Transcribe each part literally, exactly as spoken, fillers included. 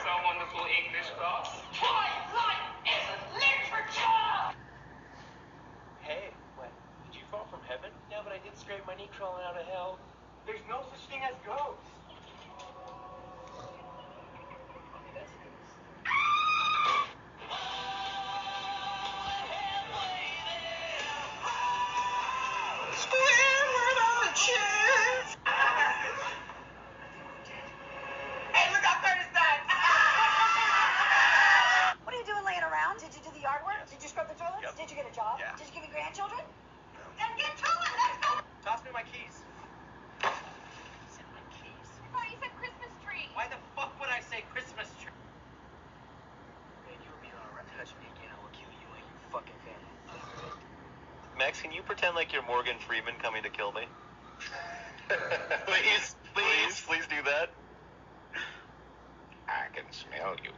our wonderful English class. Twilight is literature! Hey, what? Did you fall from heaven? No, but I did scrape my knee crawling out of hell. There's no such thing as ghosts. Okay, that's a good. Did you do the yard work? Yes. Did you scrub the toilets? Yep. Did you get a job? Yeah. Did you give me grandchildren? No. Then get to it! Let's go! Toss me my keys. I said my keys. I thought you said Christmas tree. Why the fuck would I say Christmas tree? Man, you'll be alright. Touch me again, I will kill you and your fucking family. Max, can you pretend like you're Morgan Freeman coming to kill me? please, please, please do that. I can smell you.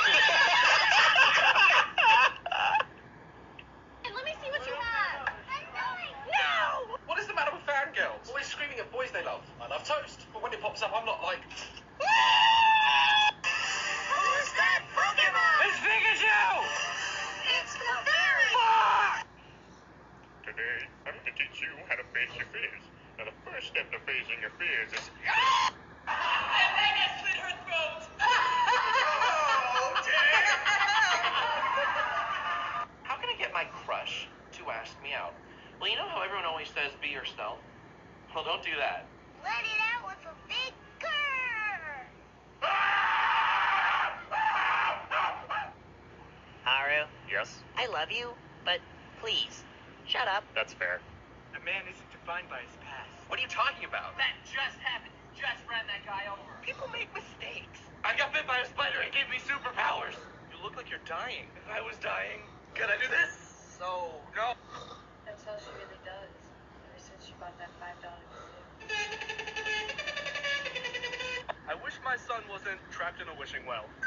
Let me see what you have. I'm going. No! What is the matter with fangirls? Always screaming at boys they love. I love toast, but when it pops up, I'm not like. Who's that Pokemon? It's Pikachu! It's the fairy! Fuck! Today, I'm going to teach you how to face your fears. Now, the first step to facing your fears is. And then I slit her throat. How can I get my crush to ask me out? Well, you know how everyone always says be yourself? Well, don't do that. Let it out with a big grrr. Haru, Yes, I love you, but please, shut up. that's fair. A man isn't defined by his past. What are you talking about? That just happened. Just ran that guy over. People make mistakes. I got bit by a spider and gave me superpowers. You look like you're dying. If I was dying, could I do this? So, no. That's how she really does. Ever since she bought that five dollar suit. I wish my son wasn't trapped in a wishing well.